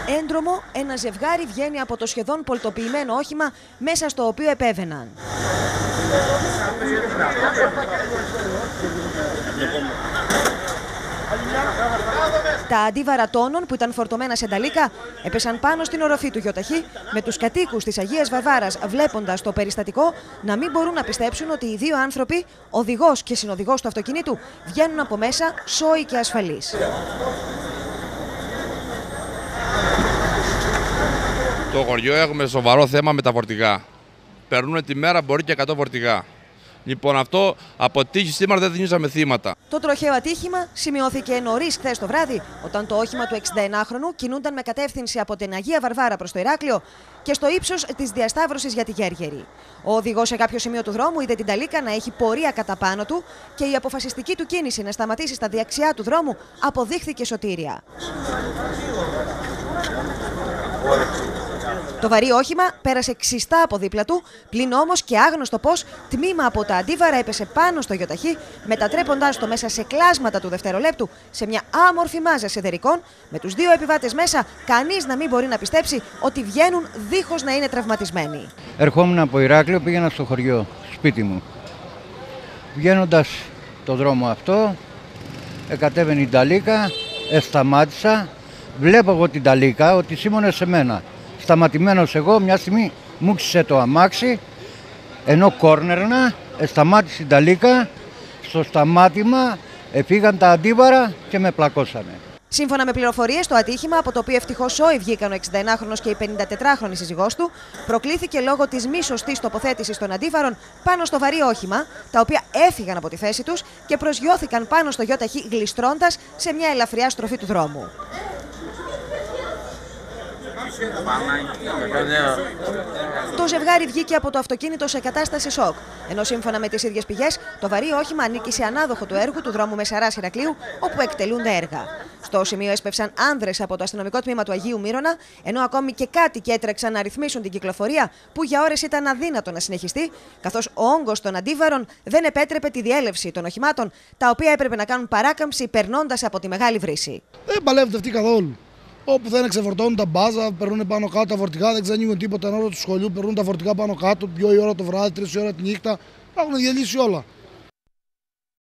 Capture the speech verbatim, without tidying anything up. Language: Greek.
Έντρομο, ένα ζευγάρι βγαίνει από το σχεδόν πολτοποιημένο όχημα μέσα στο οποίο επέβαιναν. Τα αντίβαρα τόνων που ήταν φορτωμένα σε νταλίκα έπεσαν πάνω στην οροφή του γιοταχή, με τους κατοίκους της Αγίας Βαρβάρας βλέποντας το περιστατικό να μην μπορούν να πιστέψουν ότι οι δύο άνθρωποι, οδηγός και συνοδηγός του αυτοκινήτου, βγαίνουν από μέσα σώοι και ασφαλείς. Το χωριό έχουμε σοβαρό θέμα με τα φορτηγά. Περνούν τη μέρα μπορεί και εκατό φορτηγά. Λοιπόν, αυτό από τύχη σήμερα δεν δίνησαμε θύματα. Το τροχαίο ατύχημα σημειώθηκε νωρίς χθες το βράδυ, όταν το όχημα του εξηνταενάχρονου κινούνταν με κατεύθυνση από την Αγία Βαρβάρα προς το Ηράκλειο και στο ύψος της διασταύρωσης για τη Γέργερη. Ο οδηγός σε κάποιο σημείο του δρόμου είδε την ταλίκα να έχει πορεία κατά πάνω του και η αποφασιστική του κίνηση να σταματήσει στα δεξιά του δρόμου αποδείχθηκε σωτήρια. Το βαρύ όχημα πέρασε ξιστά από δίπλα του, πλην όμως και άγνωστο πώς τμήμα από τα αντίβαρα έπεσε πάνω στο γιοταχή, μετατρέποντάς το μέσα σε κλάσματα του δευτερολέπτου σε μια άμορφη μάζα σιδερικών, με τους δύο επιβάτες μέσα, κανείς να μην μπορεί να πιστέψει ότι βγαίνουν δίχως να είναι τραυματισμένοι. Ερχόμουν από Ηράκλειο, πήγαινα στο χωριό, σπίτι μου. Βγαίνοντας το δρόμο αυτό, εκατέβαινε η νταλίκα, σταμάτησα, βλέπω εγώ την νταλίκα ότι σήμωνε σε μένα. Σταματημένος εγώ, μια στιγμή μου ξύσε το αμάξι, ενώ κόρνερνα, σταμάτησε η νταλίκα, στο σταμάτημα φύγαν τα αντίβαρα και με πλακώσανε. Σύμφωνα με πληροφορίες, το ατύχημα, από το οποίο ευτυχώς σώοι βγήκαν ο εξηνταενάχρονος και η πενηντατετράχρονη σύζυγός του, προκλήθηκε λόγω της μη σωστής τοποθέτησης των αντίβαρων πάνω στο βαρύ όχημα, τα οποία έφυγαν από τη θέση τους και προσγειώθηκαν πάνω στο γιοταχή γλιστρώντας σε μια ελαφριά στροφή του δρόμου. Το ζευγάρι βγήκε από το αυτοκίνητο σε κατάσταση σοκ, ενώ σύμφωνα με τις ίδιες πηγές, το βαρύ όχημα ανήκει σε ανάδοχο του έργου του δρόμου Μεσαράς Ηρακλείου, όπου εκτελούνται έργα. Στο σημείο έσπευσαν άνδρες από το αστυνομικό τμήμα του Αγίου Μύρωνα, ενώ ακόμη και κάτοικοι έτρεξαν να ρυθμίσουν την κυκλοφορία, που για ώρες ήταν αδύνατο να συνεχιστεί, καθώς ο όγκος των αντίβαρων δεν επέτρεπε τη διέλευση των οχημάτων, τα οποία έπρεπε να κάνουν παράκαμψη περνώντας από τη Μεγάλη Βρύση. Δεν παλεύεται αυτή καθόλου. Όπου δεν ξεφορτώνουν τα μπάζα, περνούν πάνω κάτω τα φορτηγά, δεν ξανοίγουν τίποτα. Εν ώρα του σχολείου περνούν τα φορτηγά πάνω κάτω, δύο η ώρα το βράδυ, τρεις η ώρα τη νύχτα. Τα έχουν διαλύσει όλα.